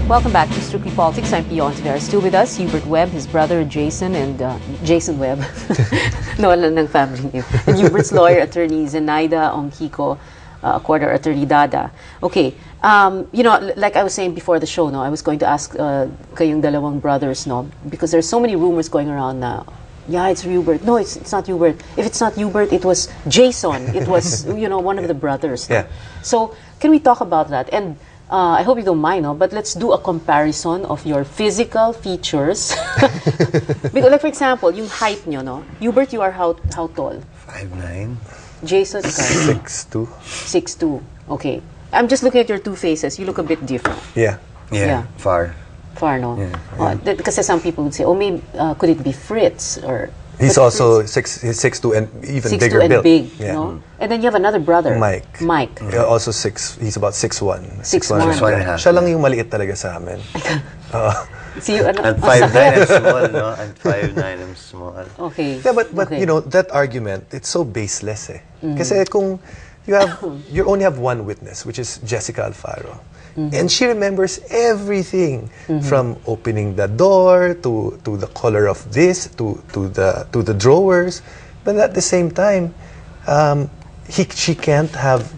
Welcome back to Strictly Politics. I'm Pio Ontiveros. Still with us, Hubert Webb, his brother Jason, and Jason Webb. No, alam ng family name. And Hubert's lawyer, attorney Zenaida, Ongkiko-Acorda, attorney Dada. Okay, you know, like I was saying before the show, no, I was going to ask kayong dalawang brothers, no, because there's so many rumors going around now. Yeah, it's Hubert. No, it's not Hubert. If it's not Hubert, it was Jason. It was, you know, one of the brothers. No? Yeah. So, can we talk about that? And I hope you don't mind, no? But let's do a comparison of your physical features. Because, like, for example, yung height nyo, no? Hubert, you are how tall? 5'9". Jason, 6'2". 6'2". Okay. I'm just looking at your two faces. You look a bit different. Yeah. Yeah. Far. Far, no? Yeah. Because some people would say, oh, maybe, could it be Fritz? Or He's also 6'2" and even 6'2" bigger and built. big, Yeah. no? And then you have another brother. Mike. Mike. Yeah, also he's about 6'1". 6'1". 6'1.5". Siya lang yung maliit talaga sa amin. See, ano? I'm 5'9", I'm small, no? I'm 5'9", I'm small. Okay. Yeah, but okay. you know, that argument, it's so baseless eh. Kasi kung you only have one witness, which is Jessica Alfaro. And she remembers everything from opening the door to the color of this to the drawers, but at the same time, she can't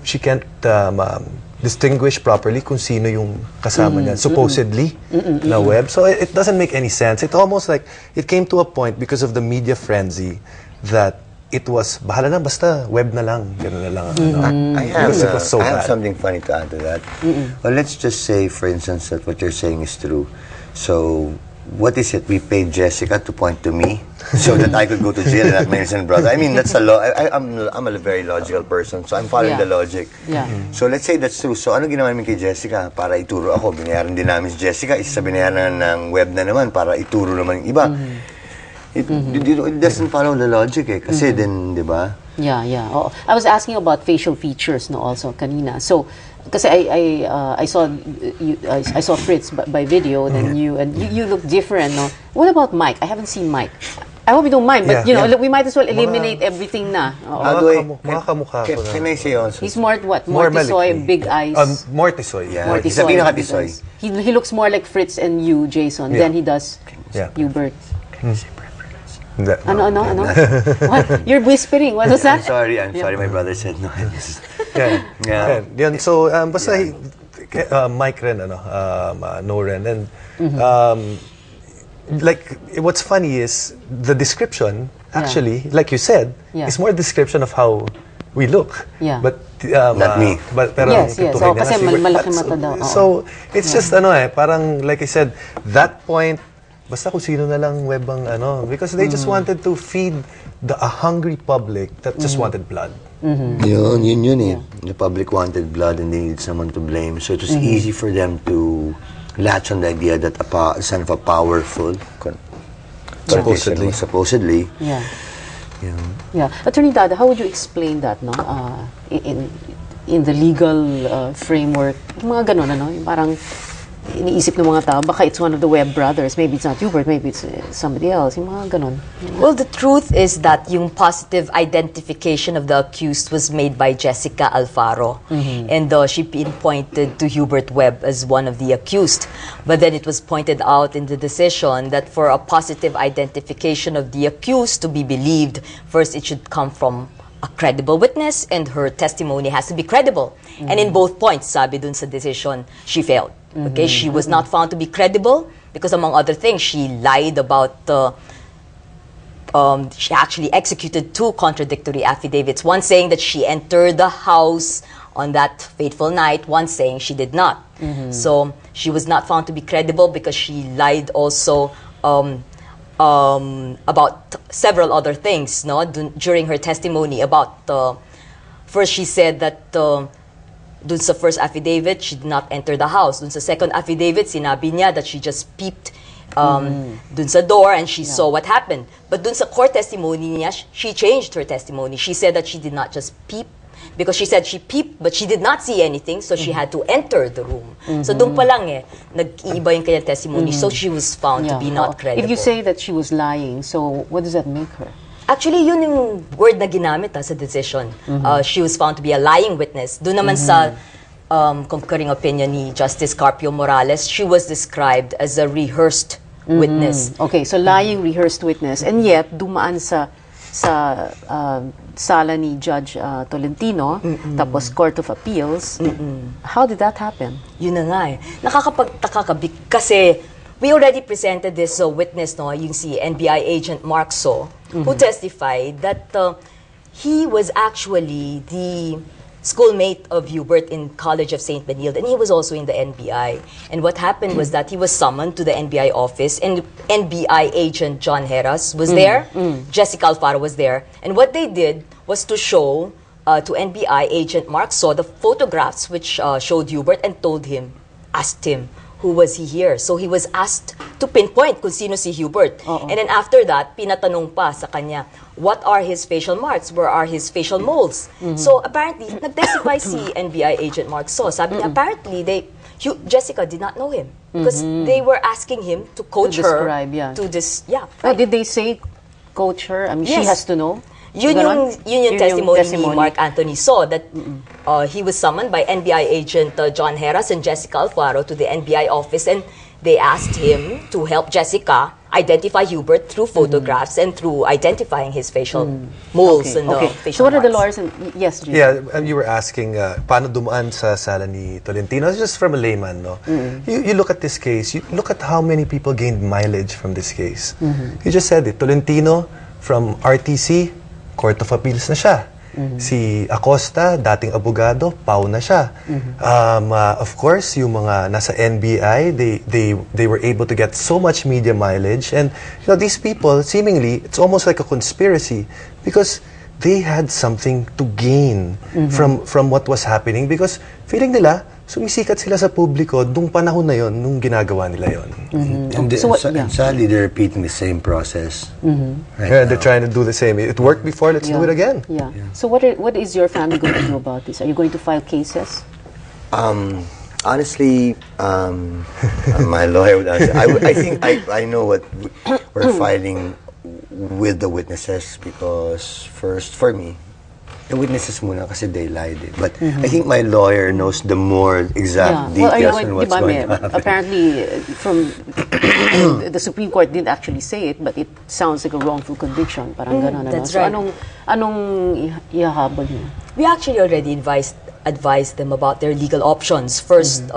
distinguish properly kung sino yung kasama niya supposedly na Webb. So it doesn't make any sense. It's almost like it came to a point because of the media frenzy that it was, bahala na, basta Webb na lang. Ganun na lang. I have bad. something funny to add to that. Well, let's just say, for instance, that what you're saying is true. So, what is it? We paid Jessica to point to me so that I could go to jail and not my innocent brother. I mean, that's a I'm a very logical person, so I'm following the logic. Yeah. So, let's say that's true. So, ano ginawa namin kay Jessica? Para ituro ako. Binayaran din namin si Jessica. Isa sa binayaran ng Webb na naman para ituro naman yung iba. It doesn't follow the logic eh. Kasi din, di ba? Yeah, yeah. Oh, I was asking about facial features, no, also kanina. So, kasi I saw Fritz by video, then you look different, no. What about Mike? I haven't seen Mike. I hope you don't mind, but you know, we might as well eliminate everything na. Mga kamukha ko na. Can I say also? He's more what? Mortisoy, big eyes. Mortisoy. Yeah. Mortisoy. He's a pinaka-tisoy. He looks more like Fritz and you, Jason, than he does Hubert. Ano? What? You're whispering. What was that? I'm sorry, my brother said no. Yeah. So, basta Mike rin, no rin. And, like, what's funny is the description, actually, like you said, is more a description of how we look. Yeah. But, not me. But, yes. So, kasi malaki mata daw. So, it's just, parang, like I said, that point, basta kung sino na lang Webb ang because they just wanted to feed a hungry public that just wanted blood. Yun eh. The public wanted blood and they needed someone to blame. So it was easy for them to latch on the idea that a son of a powerful supposedly. Yeah. Yeah. Attorney Dada, how would you explain that, no? In the legal framework, mga ganon, yung parang iniisip ng mga tao, baka it's one of the Webb brothers, maybe it's not Hubert, maybe it's somebody else, yung mga ganon. Well, the truth is that yung positive identification of the accused was made by Jessica Alfaro, and she pinpointed to Hubert Webb as one of the accused. But then it was pointed out in the decision that for a positive identification of the accused to be believed, first it should come from a credible witness, and her testimony has to be credible. And in both points, sabi dun sa decision, she failed. Okay, she was not found to be credible because, among other things, she lied about. She actually executed two contradictory affidavits. One saying that she entered the house on that fateful night. One saying she did not. So she was not found to be credible because she lied also about several other things. No, during her testimony about first she said that. Dun sa first affidavit, she did not enter the house. Dun sa second affidavit, sinabi niya that she just peeped dun sa door and she saw what happened. But dun sa court testimony niya, she changed her testimony. She said that she did not just peep, because she said she peeped but she did not see anything, so she had to enter the room. So dun pa lang nag-iiba yung kanyang testimony. So she was found to be not credible. If you say that she was lying, so what does that make her? Actually, yun yung word na ginamit sa decision. She was found to be a lying witness. Doon naman sa concurring opinion ni Justice Carpio Morales, she was described as a rehearsed witness. Okay, so lying rehearsed witness, and yet dumaan sa sala ni Judge Tolentino, tapos Court of Appeals. How did that happen? Yun na nga eh. Nakakapagtaka kasi we already presented this witness, no, yung si NBI agent Mark So, who testified that he was actually the schoolmate of Hubert in College of St. Benilde, and he was also in the NBI. And what happened was that he was summoned to the NBI office, and NBI agent John Heras was there, Jessica Alfaro was there, and what they did was to show to NBI agent Mark Saw the photographs which showed Hubert and asked him, who was he here? So he was asked to pinpoint kung sino si Hubert. And then after that, pinatanong pa sa kanya, what are his facial marks? Where are his facial moles? So apparently, nag-testify si NBI agent Mark So. Sabi niya, apparently, Jessica did not know him because they were asking him to coach to her describe, to this. Yeah. Oh, did they say coach her? I mean, she has to know. Yun yung testimony ni Mark Anthony So, that he was summoned by NBI agent John Heras and Jessica Alfaro to the NBI office, and they asked him to help Jessica identify Hubert through photographs and through identifying his facial moles and facial So what are the marks. lawyers? Yes, Jason. Yeah, you were asking, paano dumaan sa sala ni Tolentino? It's just from a layman, no? You look at this case, you look at how many people gained mileage from this case. You just said it, Tolentino from RTC, Court of Appeals na siya. Si Acosta, dating abogado, PAW na siya. Of course, yung mga nasa NBI, they were able to get so much media mileage. And you know, these people, seemingly, it's almost like a conspiracy because they had something to gain from what was happening because feeling nila, sumisikat sila sa publiko nung panahon na yon, nung ginagawa nila yon. And sadly, they're repeating the same process. They're trying to do the same. It worked before, let's do it again. Yeah. So what is your family going to do about this? Are you going to file cases? Honestly, my lawyer would answer. I think I know what we're filing with the witnesses because first, for me, the witnesses muna kasi they lied. But I think my lawyer knows the more exact details on what's going to happen. Apparently, from the Supreme Court didn't actually say it, but it sounds like a wrongful conviction. Parang ganon, that's so right. Anong ihahabol niyo? We actually already advised them about their legal options. First,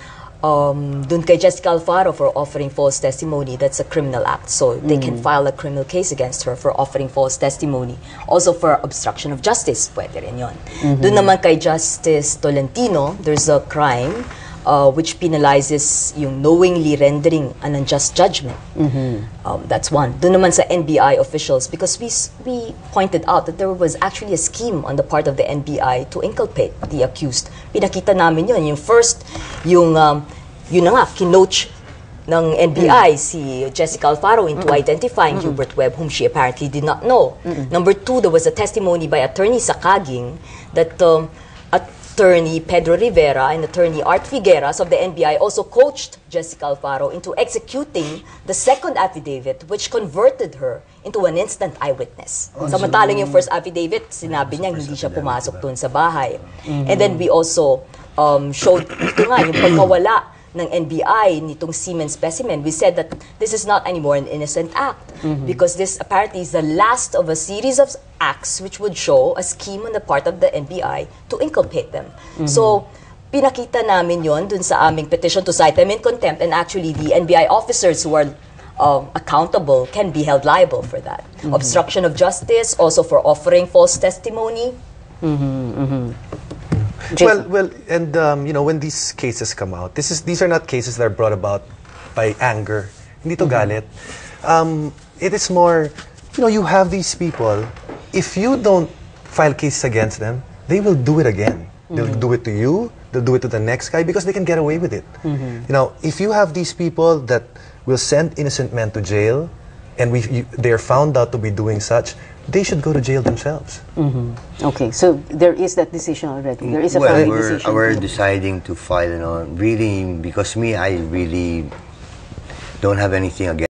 dun kay Jessica Alfaro for offering false testimony, that's a criminal act. So they can file a criminal case against her for offering false testimony. Also for obstruction of justice, pwede rin yun. Dun naman kay Justice Tolentino, there's a crime which penalizes yung knowingly rendering an unjust judgment. That's one. Dun naman sa NBI officials, because we pointed out that there was actually a scheme on the part of the NBI to inculpate the accused. Pinakita namin yun. Yung first, yun na nga, kinoach ng NBI si Jessica Alfaro into identifying Hubert Webb, whom she apparently did not know. Number two, there was a testimony by Attorney Sakaging that Attorney Pedro Rivera and Attorney Art Figueras of the NBI also coached Jessica Alfaro into executing the second affidavit, which converted her into an instant eyewitness. Samantalang yung first affidavit, sinabi niya hindi siya pumasok doon sa bahay. And then we also showed ito nga, yung pagkawala ng NBI nitong semen specimen. We said that this is not anymore an innocent act because this apparently is the last of a series of acts which would show a scheme on the part of the NBI to inculpate them. So, pinakita namin yon dun sa aming petition to cite them in contempt, and actually the NBI officers who are accountable can be held liable for that. Obstruction of justice, also for offering false testimony. Well, and you know, when these cases come out, these are not cases that are brought about by anger. Hindi to galit. It is more, you know, you have these people. If you don't file cases against them, they will do it again. They'll do it to you. They'll do it to the next guy because they can get away with it. You know, if you have these people that will send innocent men to jail, and they are found out to be doing such, they should go to jail themselves. Okay, so there is that decision already. There is a family decision. We're deciding to file, you know, really, because I really don't have anything against